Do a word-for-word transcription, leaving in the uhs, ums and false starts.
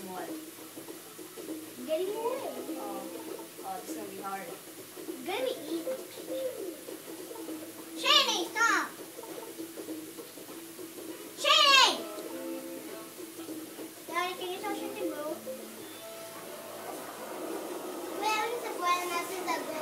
small. Getting away. Oh, oh, it's gonna be hard. It's gonna be easy. Shani, stop! Shani! Daddy, can you tell Shani to move? Where is the boy and that's the